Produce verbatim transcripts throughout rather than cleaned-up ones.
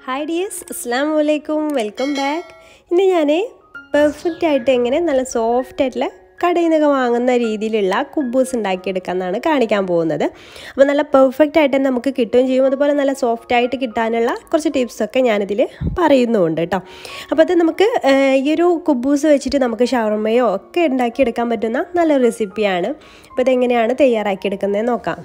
Hi dears, Assalamu alaikum, welcome back. ഇന്ന് ഞാൻ perfect ആയിട്ട് എങ്ങനെ നല്ല സോഫ്റ്റ് ആയിട്ടുള്ള കടയിൽ നിന്നൊക്കെ വാങ്ങുന്ന രീതിയിലുള്ള കുബൂസ് ഉണ്ടാക്കിയെടുക്കാമെന്നാണ് കാണിക്കാൻ പോകുന്നത്. അപ്പോൾ നല്ല പെർഫെക്റ്റ് ആയിട്ട് തന്നെ നമുക്ക് കിട്ടുകയും ചെയ്യും. അതുപോലെ നല്ല സോഫ്റ്റ് ആയിട്ട് കിട്ടാനുള്ള കുറച്ച് ടിപ്സൊക്കെ ഞാനിതിൽ പറയുന്നുണ്ട് കേട്ടോ. അപ്പോൾ അത് നമുക്ക് ഈ ഒരു കുബൂസ് വെച്ചിട്ട് നമുക്ക് ഷവർമയോ ഒക്കെ ഉണ്ടാക്കിയെടുക്കാൻ പറ്റുന്ന നല്ലൊരു റെസിപ്പിയാണ്. അപ്പോൾ ഇതെങ്ങനെയാണ് തയ്യാറാക്കിയെടുക്കുന്നത് നോക്കാം.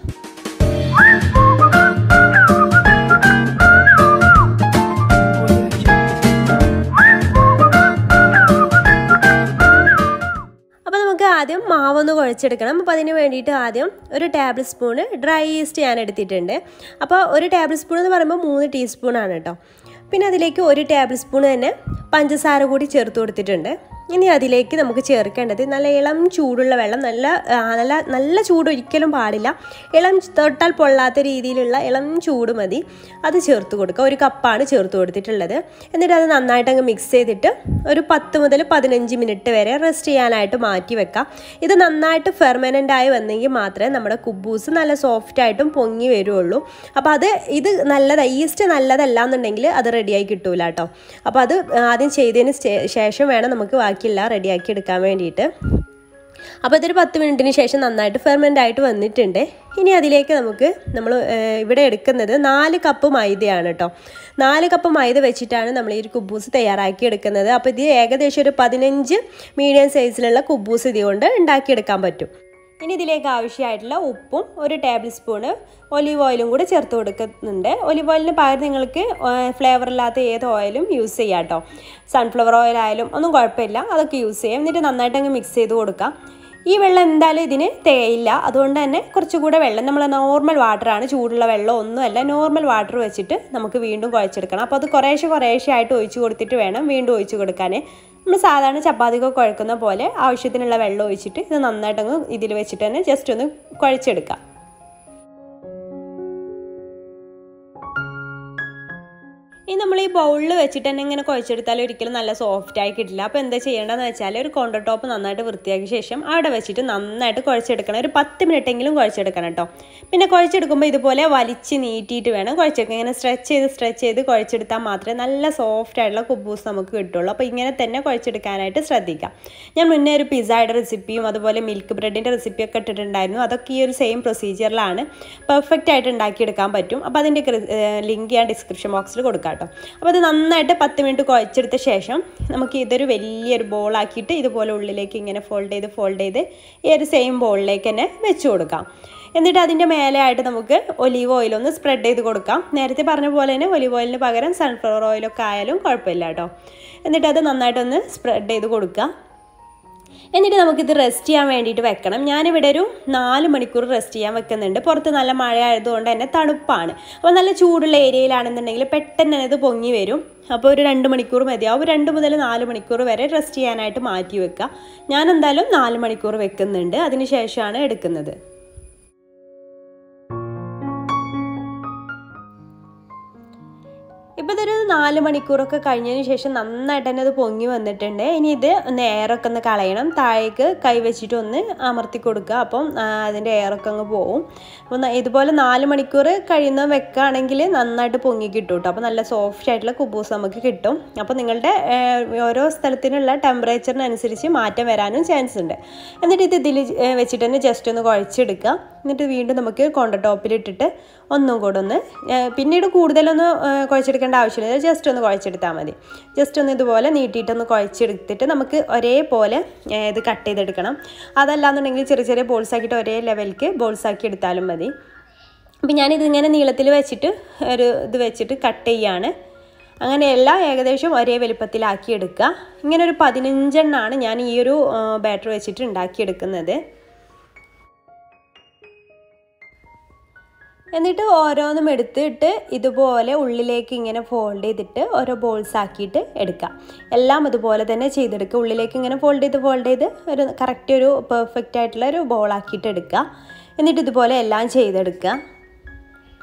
ആദ്യം മാവൊന്ന് കുഴച്ചെടുക്കണം. അപ്പോൾ അതിന് വേണ്ടിയിട്ട് ആദ്യം ഒരു ടേബിൾ സ്പൂണ് ഡ്രൈ ഈസ്റ്റ് ഞാൻ എടുത്തിട്ടുണ്ട്. അപ്പോൾ ഒരു ടേബിൾ സ്പൂൺ എന്ന് പറയുമ്പോൾ മൂന്ന് ടീസ്പൂണാണ് കേട്ടോ. പിന്നെ അതിലേക്ക് ഒരു ടേബിൾ സ്പൂൺ തന്നെ പഞ്ചസാര കൂടി ചേർത്ത് കൊടുത്തിട്ടുണ്ട്. ഇനി അതിലേക്ക് നമുക്ക് ചേർക്കേണ്ടത് നല്ല ഇളം ചൂടുള്ള വെള്ളം, നല്ല നല്ല നല്ല ചൂട് ഒരിക്കലും പാടില്ല, ഇളം തൊട്ടാൽ പൊള്ളാത്ത രീതിയിലുള്ള ഇളം ചൂട് മതി. അത് ചേർത്ത് കൊടുക്കുക. ഒരു കപ്പാണ് ചേർത്ത് കൊടുത്തിട്ടുള്ളത്. എന്നിട്ട് അത് നന്നായിട്ട് അങ്ങ് മിക്സ് ചെയ്തിട്ട് ഒരു പത്ത് മുതൽ പതിനഞ്ച് മിനിറ്റ് വരെ റെസ്റ്റ് ചെയ്യാനായിട്ട് മാറ്റി വെക്കാം. ഇത് നന്നായിട്ട് ഫെർമനൻ്റ് ആയി വന്നെങ്കിൽ മാത്രമേ നമ്മുടെ കുബൂസ് നല്ല സോഫ്റ്റായിട്ടും പൊങ്ങി വരുള്ളൂ. അപ്പോൾ അത് ഇത് നല്ലത് ഈസ്റ്റ് നല്ലതല്ല എന്നുണ്ടെങ്കിൽ അത് റെഡിയായി കിട്ടൂല കേട്ടോ. അപ്പോൾ അത് ആദ്യം ചെയ്തതിന് ശേഷം വേണം നമുക്ക് ബാക്കിയെല്ലാം റെഡിയാക്കി എടുക്കാൻ വേണ്ടിയിട്ട്. അപ്പോൾ ഇതൊരു പത്ത് മിനിറ്റിന് ശേഷം നന്നായിട്ട് ഫെർമെൻ്റ് ആയിട്ട് വന്നിട്ടുണ്ട്. ഇനി അതിലേക്ക് നമുക്ക് നമ്മൾ ഇവിടെ എടുക്കുന്നത് നാല് കപ്പ് മൈദയാണ് കേട്ടോ. നാല് കപ്പ് മൈദ വെച്ചിട്ടാണ് നമ്മൾ ഈ ഒരു കുബൂസ് തയ്യാറാക്കി എടുക്കുന്നത്. അപ്പോൾ ഇത് ഏകദേശം ഒരു പതിനഞ്ച് മീഡിയം സൈസിലുള്ള കുബൂസ് ഇതുകൊണ്ട് ഉണ്ടാക്കിയെടുക്കാൻ പറ്റും. ഇനി ഇതിലേക്ക് ആവശ്യമായിട്ടുള്ള ഉപ്പും ഒരു ടേബിൾ സ്പൂണ് ഒലിവ് ഓയിലും കൂടെ ചേർത്ത് കൊടുക്കുന്നുണ്ട്. ഒലിവ് ഓയിലിന് പകരം നിങ്ങൾക്ക് ഫ്ലേവർ ഇല്ലാത്ത ഏത് ഓയിലും യൂസ് ചെയ്യാം കേട്ടോ. സൺഫ്ലവർ ഓയിൽ ആയാലും ഒന്നും കുഴപ്പമില്ല, അതൊക്കെ യൂസ് ചെയ്യാം. എന്നിട്ട് നന്നായിട്ട് അങ്ങ് മിക്സ് ചെയ്ത് കൊടുക്കാം. ഈ വെള്ളം എന്തായാലും ഇതിന് തേയില്ല, അതുകൊണ്ട് തന്നെ കുറച്ചുകൂടെ വെള്ളം, നമ്മൾ നോർമൽ വാട്ടറാണ്, ചൂടുള്ള വെള്ളം ഒന്നുമല്ല, നോർമൽ വാട്ടർ വെച്ചിട്ട് നമുക്ക് വീണ്ടും കുഴച്ചെടുക്കണം. അപ്പോൾ അത് കുറേശ്ശെ കുറേശ്ശെ ആയിട്ട് ഒഴിച്ച് കൊടുത്തിട്ട് വേണം വീണ്ടും ഒഴിച്ച് കൊടുക്കാൻ. നമ്മൾ സാധാരണ ചപ്പാത്തിക്കൊക്കെ കുഴക്കുന്ന പോലെ ആവശ്യത്തിനുള്ള വെള്ളം ഒഴിച്ചിട്ട് ഇത് നന്നായിട്ടങ്ങ് ഇതിൽ വെച്ചിട്ട് തന്നെ ജസ്റ്റ് ഒന്ന് കുഴച്ചെടുക്കാം. ഇനി നമ്മൾ ഈ ബൗളിൽ വെച്ചിട്ട് തന്നെ ഇങ്ങനെ കുഴച്ചെടുത്താൽ ഒരിക്കലും നല്ല സോഫ്റ്റായി കിട്ടില്ല. അപ്പോൾ എന്താ ചെയ്യേണ്ടതെന്ന് വെച്ചാൽ ഒരു കൗണ്ടർ ടോപ്പ് നന്നായിട്ട് വൃത്തിയാക്കിയ ശേഷം അവിടെ വെച്ചിട്ട് നന്നായിട്ട് കുഴച്ചെടുക്കണം. ഒരു പത്ത് മിനിറ്റെങ്കിലും കുഴച്ചെടുക്കണം കേട്ടോ. പിന്നെ കുഴച്ചെടുക്കുമ്പോൾ ഇതുപോലെ വലിച്ച് നീട്ടിയിട്ട് വേണം കുഴച്ചെടുക്കുക. ഇങ്ങനെ സ്ട്രെച്ച് ചെയ്ത് സ്ട്രെച്ച് ചെയ്ത് കുഴച്ചെടുത്താൽ മാത്രമേ നല്ല സോഫ്റ്റ് ആയിട്ടുള്ള കുബൂസ് നമുക്ക് കിട്ടുള്ളൂ. അപ്പോൾ ഇങ്ങനെ തന്നെ കുഴച്ചെടുക്കാനായിട്ട് ശ്രദ്ധിക്കാം. ഞാൻ മുന്നേ ഒരു പിസ്സയുടെ റെസിപ്പിയും അതുപോലെ മിൽക്ക് ബ്രെഡിൻ്റെ റെസിപ്പിയൊക്കെ ഇട്ടിട്ടുണ്ടായിരുന്നു. അതൊക്കെ ഈ ഒരു സെയിം പ്രൊസീജിയറിലാണ് പെർഫെക്റ്റ് ആയിട്ട് ഉണ്ടാക്കിയെടുക്കാൻ പറ്റും. അപ്പോൾ അതിൻ്റെ ലിങ്ക് ഞാൻ ഡിസ്ക്രിപ്ഷൻ ബോക്സിൽ കൊടുക്കാം. അപ്പോൾ അത് നന്നായിട്ട് പത്ത് മിനിറ്റ് കുഴച്ചെടുത്ത ശേഷം നമുക്ക് ഇതൊരു വലിയൊരു ബോളാക്കിയിട്ട് ഇതുപോലെ ഉള്ളിലേക്ക് ഇങ്ങനെ ഫോൾഡ് ചെയ്ത് ഫോൾഡ് ചെയ്ത് ഈ ഒരു സെയിം ബോളിലേക്ക് തന്നെ വെച്ച് കൊടുക്കാം. എന്നിട്ട് അതിൻ്റെ മേലെയായിട്ട് നമുക്ക് ഒലീവ് ഓയിലൊന്ന് സ്പ്രെഡ് ചെയ്ത് കൊടുക്കാം. നേരത്തെ പറഞ്ഞ പോലെ തന്നെ ഒലീവ് ഓയിലിന് പകരം സൺഫ്ലവർ ഓയിലൊക്കെ ആയാലും കുഴപ്പമില്ല കേട്ടോ. എന്നിട്ട് അത് നന്നായിട്ടൊന്ന് സ്പ്രെഡ് ചെയ്ത് കൊടുക്കുക. എന്നിട്ട് നമുക്കിത് റെസ്റ്റ് ചെയ്യാൻ വേണ്ടിയിട്ട് വെക്കണം. ഞാനിവിടെ ഒരു നാല് മണിക്കൂർ റെസ്റ്റ് ചെയ്യാൻ വെക്കുന്നുണ്ട്. പുറത്ത് നല്ല മഴ ആയതുകൊണ്ട് തന്നെ തണുപ്പാണ്. അപ്പോൾ നല്ല ചൂടുള്ള ഏരിയയിലാണെന്നുണ്ടെങ്കിൽ പെട്ടെന്ന് തന്നെ ഇത് പൊങ്ങി വരും. അപ്പോൾ ഒരു രണ്ട് മണിക്കൂർ മതിയാവും. രണ്ട് മുതൽ നാല് മണിക്കൂർ വരെ റെസ്റ്റ് ചെയ്യാനായിട്ട് മാറ്റി വെക്കുക. ഞാൻ എന്തായാലും നാല് മണിക്കൂർ വെക്കുന്നുണ്ട്. അതിന് ശേഷമാണ് എടുക്കുന്നത്. ഇപ്പോൾ ഇതൊരു നാല് മണിക്കൂറൊക്കെ കഴിഞ്ഞതിന് ശേഷം നന്നായിട്ട് തന്നെ അത് പൊങ്ങി വന്നിട്ടുണ്ട്. ഇനി ഇത് ഒന്ന് എയറൊക്കെ ഒന്ന് കളയണം. താഴേക്ക് കൈ വെച്ചിട്ട് ഒന്ന് അമർത്തി കൊടുക്കുക. അപ്പം അതിൻ്റെ എയറൊക്കെ അങ്ങ് പോവും. അപ്പോൾ ഇതുപോലെ നാല് മണിക്കൂർ കഴിയുന്ന വെക്കുകയാണെങ്കിൽ നന്നായിട്ട് പൊങ്ങി കിട്ടും കേട്ടോ. അപ്പോൾ നല്ല സോഫ്റ്റ് ആയിട്ടുള്ള കുബൂസ് നമുക്ക് കിട്ടും. അപ്പോൾ നിങ്ങളുടെ ഓരോ സ്ഥലത്തിനുള്ള ടെമ്പറേച്ചറിനനുസരിച്ച് മാറ്റം വരാനും ചാൻസ് ഉണ്ട്. എന്നിട്ട് ഇത് ഇതിൽ വെച്ചിട്ട് തന്നെ ജസ്റ്റ് ഒന്ന് കുഴച്ചെടുക്കുക. എന്നിട്ട് വീണ്ടും നമുക്ക് കൗണ്ടർ ടോപ്പിലിട്ടിട്ട് ഒന്നും കൂടെ ഒന്ന് പിന്നീട് കൂടുതലൊന്ന് കുഴച്ചെടുക്കേണ്ട ആവശ്യമില്ല. ജസ്റ്റ് ഒന്ന് കുഴച്ചെടുത്താൽ മതി. ജസ്റ്റ് ഒന്ന് ഇതുപോലെ നീട്ടിയിട്ടൊന്ന് കുഴച്ചെടുത്തിട്ട് നമുക്ക് ഒരേപോലെ ഇത് കട്ട് ചെയ്തെടുക്കണം. അതല്ലാന്നുണ്ടെങ്കിൽ ചെറിയ ചെറിയ ബോൾസ് ആക്കിയിട്ട് ഒരേ ലെവലിലേക്ക് ബോൾസ് ആക്കി എടുത്താലും മതി. അപ്പം ഞാനിതിങ്ങനെ നീളത്തിൽ വെച്ചിട്ട് ഒരു ഇത് വെച്ചിട്ട് കട്ട് ചെയ്യാണ്. അങ്ങനെയെല്ലാം ഏകദേശം ഒരേ വലുപ്പത്തിലാക്കി എടുക്കുക. ഇങ്ങനെ ഒരു പതിനഞ്ചെണ്ണമാണ് ഞാൻ ഈ ഒരു ബാറ്റർ വെച്ചിട്ട് ഉണ്ടാക്കിയെടുക്കുന്നത്. എന്നിട്ട് ഓരോന്നും എടുത്തിട്ട് ഇതുപോലെ ഉള്ളിലേക്ക് ഇങ്ങനെ ഫോൾഡ് ചെയ്തിട്ട് ഓരോ ബോൾസ് ആക്കിയിട്ട് എടുക്കാം. എല്ലാം ഇതുപോലെ തന്നെ ചെയ്തെടുക്കുക. ഉള്ളിലേക്ക് ഇങ്ങനെ ഫോൾഡ് ചെയ്ത് ഫോൾഡ് ചെയ്ത് ഒരു കറക്റ്റ് ഒരു പെർഫെക്റ്റ് ആയിട്ടുള്ള ഒരു ബോളാക്കിയിട്ട് എടുക്കുക. എന്നിട്ട് ഇതുപോലെ എല്ലാം ചെയ്തെടുക്കുക.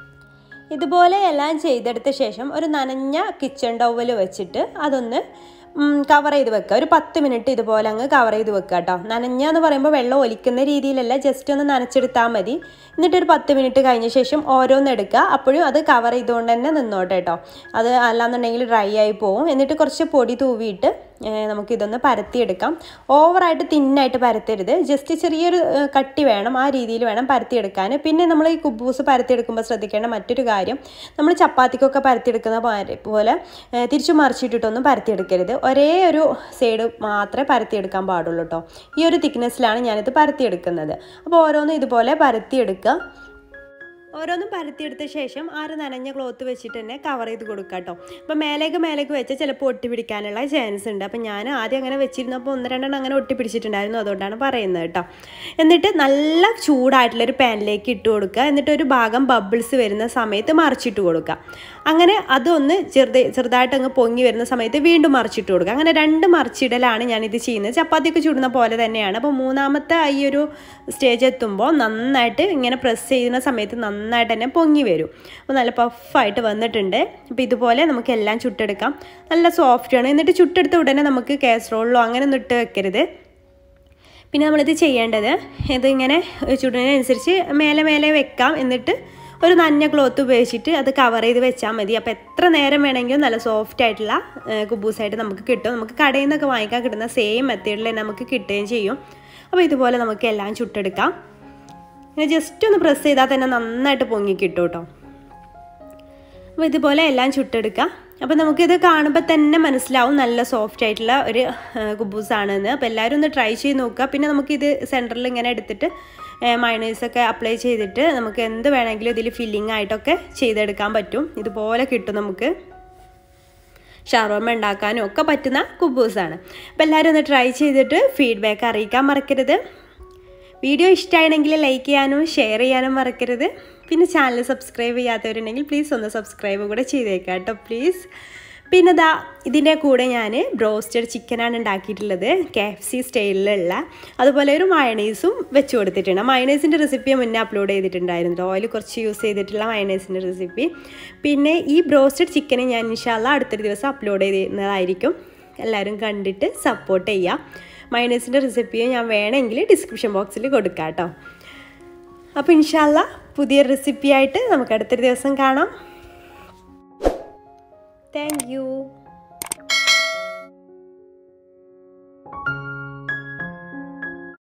ഇതുപോലെ എല്ലാം ചെയ്തെടുത്ത ശേഷം ഒരു നനഞ്ഞ കിച്ചൺ ടവൽ വെച്ചിട്ട് അതൊന്ന് കവർ ചെയ്ത് വെക്കുക. ഒരു പത്ത് മിനിറ്റ് ഇതുപോലെ അങ്ങ് കവർ ചെയ്ത് വെക്കുക കേട്ടോ. നനഞ്ഞെന്ന് പറയുമ്പോൾ വെള്ളം ഒലിക്കുന്ന രീതിയിലല്ല, ജസ്റ്റ് ഒന്ന് നനച്ചെടുത്താൽ മതി. എന്നിട്ടൊരു പത്ത് മിനിറ്റ് കഴിഞ്ഞ ശേഷം ഓരോന്ന് എടുക്കുക. അപ്പോഴും അത് കവർ ചെയ്തുകൊണ്ട് തന്നെ നിന്നോട്ടെ കേട്ടോ. അത് അല്ലാന്നുണ്ടെങ്കിൽ ഡ്രൈ ആയി പോവും. എന്നിട്ട് കുറച്ച് പൊടി തൂവിയിട്ട് നമുക്കിതൊന്ന് പരത്തിയെടുക്കാം. ഓവറായിട്ട് തിന്നായിട്ട് പരത്തരുത്, ജസ്റ്റ് ചെറിയൊരു കട്ടി വേണം, ആ രീതിയിൽ വേണം പരത്തിയെടുക്കാൻ. പിന്നെ നമ്മൾ ഈ കുബൂസ് പരത്തിയെടുക്കുമ്പോൾ ശ്രദ്ധിക്കേണ്ട മറ്റൊരു കാര്യം, നമ്മൾ ചപ്പാത്തിക്കൊക്കെ പരത്തിയെടുക്കുന്ന പോലെ തിരിച്ചു മറിച്ചിട്ടിട്ടൊന്നും പരത്തിയെടുക്കരുത്. ഒരേ ഒരു സൈഡ് മാത്രമേ പരത്തിയെടുക്കാൻ പാടുള്ളൂ കേട്ടോ. ഈ ഒരു തിക്നെസ്സിലാണ് ഞാനിത് പരത്തിയെടുക്കുന്നത്. അപ്പോൾ ഓരോന്നും ഇതുപോലെ പരത്തിയെടുക്കുക. ഓരോന്നും പരത്തിയെടുത്ത ശേഷം ആ ഒരു നനഞ്ഞ ക്ലോത്ത് വെച്ചിട്ട് തന്നെ കവർ ചെയ്ത് കൊടുക്കുക കേട്ടോ. അപ്പോൾ മേലേക്ക് മേലേക്ക് വെച്ചാൽ ചിലപ്പോൾ ഒട്ടി പിടിക്കാനുള്ള ചാൻസ് ഉണ്ട്. അപ്പോൾ ഞാൻ ആദ്യം അങ്ങനെ വെച്ചിരുന്നപ്പോൾ ഒന്ന് രണ്ടെണ്ണം അങ്ങനെ ഒട്ടി പിടിച്ചിട്ടുണ്ടായിരുന്നു, അതുകൊണ്ടാണ് പറയുന്നത് കേട്ടോ. എന്നിട്ട് നല്ല ചൂടായിട്ടുള്ളൊരു പാനിലേക്ക് ഇട്ട് കൊടുക്കുക. എന്നിട്ട് ഒരു ഭാഗം ബബിൾസ് വരുന്ന സമയത്ത് മറിച്ചിട്ട് കൊടുക്കുക. അങ്ങനെ അതൊന്ന് ചെറുത് ചെറുതായിട്ട് അങ്ങ് പൊങ്ങി വരുന്ന സമയത്ത് വീണ്ടും മറിച്ചിട്ട് കൊടുക്കുക. അങ്ങനെ രണ്ട് മറിച്ചിടലാണ് ഞാനിത് ചെയ്യുന്നത്. ചപ്പാത്തിയൊക്കെ ചുടുന്ന പോലെ തന്നെയാണ്. അപ്പോൾ മൂന്നാമത്തെ ഈ ഒരു സ്റ്റേജ് എത്തുമ്പോൾ നന്നായിട്ട് ഇങ്ങനെ പ്രസ് ചെയ്യുന്ന സമയത്ത് നന്നായിട്ട് തന്നെ പൊങ്ങി വരും. അപ്പോൾ നല്ല പഫായിട്ട് വന്നിട്ടുണ്ട്. അപ്പോൾ ഇതുപോലെ നമുക്ക് എല്ലാം ചുട്ടെടുക്കാം. നല്ല സോഫ്റ്റാണ്. എന്നിട്ട് ചുട്ടെടുത്ത ഉടനെ നമുക്ക് കാസറോളിലോ അങ്ങനെ ഒന്നും ഇട്ട് വെക്കരുത്. പിന്നെ നമ്മളിത് ചെയ്യേണ്ടത്, ഇതിങ്ങനെ ചുടുന്നതിനനുസരിച്ച് മേലെ മേലെ വെക്കാം. എന്നിട്ട് ഒരു നനഞ്ഞ ക്ലോത്ത് ഉപയോഗിച്ചിട്ട് അത് കവർ ചെയ്ത് വെച്ചാൽ മതി. അപ്പോൾ എത്ര നേരം വേണമെങ്കിലും നല്ല സോഫ്റ്റ് ആയിട്ടുള്ള കുബൂസായിട്ട് നമുക്ക് കിട്ടും. നമുക്ക് കടയിൽ നിന്നൊക്കെ വാങ്ങിക്കാൻ കിട്ടുന്ന സെയിം മെത്തേഡിൽ തന്നെ നമുക്ക് കിട്ടുകയും ചെയ്യും. അപ്പോൾ ഇതുപോലെ നമുക്ക് എല്ലാം ചുട്ടെടുക്കാം. ഇങ്ങനെ ജസ്റ്റ് ഒന്ന് പ്രസ് ചെയ്താൽ തന്നെ നന്നായിട്ട് പൊങ്ങി കിട്ടും കേട്ടോ. അപ്പോൾ ഇതുപോലെ എല്ലാം ചുട്ടെടുക്കാം. അപ്പോൾ നമുക്കിത് കാണുമ്പോൾ തന്നെ മനസ്സിലാവും നല്ല സോഫ്റ്റ് ആയിട്ടുള്ള ഒരു കുബൂസാണെന്ന്. അപ്പോൾ എല്ലാവരും ഒന്ന് ട്രൈ ചെയ്ത് നോക്കുക. പിന്നെ നമുക്കിത് സെൻറ്ററിൽ ഇങ്ങനെ എടുത്തിട്ട് മയോണൈസൊക്കെ അപ്ലൈ ചെയ്തിട്ട് നമുക്ക് എന്ത് വേണമെങ്കിലും ഇതിൽ ഫില്ലിംഗ് ആയിട്ടൊക്കെ ചെയ്തെടുക്കാൻ പറ്റും. ഇതുപോലെ കിട്ടും. നമുക്ക് ഷവർമ ഉണ്ടാക്കാനും ഒക്കെ പറ്റുന്ന കുബൂസാണ്. അപ്പോൾ എല്ലാവരും ഒന്ന് ട്രൈ ചെയ്തിട്ട് ഫീഡ്ബാക്ക് അറിയിക്കാൻ മറക്കരുത്. വീഡിയോ ഇഷ്ടമാണെങ്കിൽ ലൈക്ക് ചെയ്യാനും ഷെയർ ചെയ്യാനും മറക്കരുത്. പിന്നെ ചാനൽ സബ്സ്ക്രൈബ് ചെയ്യാത്തവരുണ്ടെങ്കിൽ പ്ലീസ് ഒന്ന് സബ്സ്ക്രൈബ് കൂടെ ചെയ്തേക്കാം കേട്ടോ പ്ലീസ്. പിന്നെ ദാ ഇതിൻ്റെ കൂടെ ഞാൻ ബ്രോസ്റ്റഡ് ചിക്കനാണ് ഉണ്ടാക്കിയിട്ടുള്ളത്, കെ എഫ് സി സ്റ്റൈലിലുള്ള. അതുപോലെ ഒരു മയണൈസും വെച്ച് കൊടുത്തിട്ടുണ്ട്. മയണൈസിൻ്റെ റെസിപ്പി മുന്നേ അപ്ലോഡ് ചെയ്തിട്ടുണ്ടായിരുന്നു, ഓയിൽ കുറച്ച് യൂസ് ചെയ്തിട്ടുള്ള മയണൈസിൻ്റെ റെസിപ്പി. പിന്നെ ഈ ബ്രോസ്റ്റഡ് ചിക്കന് ഞാൻ ഇൻഷാല്ലാ അടുത്തൊരു ദിവസം അപ്ലോഡ് ചെയ്യുന്നതായിരിക്കും. എല്ലാവരും കണ്ടിട്ട് സപ്പോർട്ട് ചെയ്യുക. മയണൈസിൻ്റെ റെസിപ്പിയെ ഞാൻ വേണമെങ്കിൽ ഡിസ്ക്രിപ്ഷൻ ബോക്സിൽ കൊടുക്കാം കേട്ടോ. അപ്പോൾ ഇൻഷാല്ലാ പുതിയ റെസിപ്പിയായിട്ട് നമുക്ക് അടുത്തൊരു ദിവസം കാണാം. Thank you.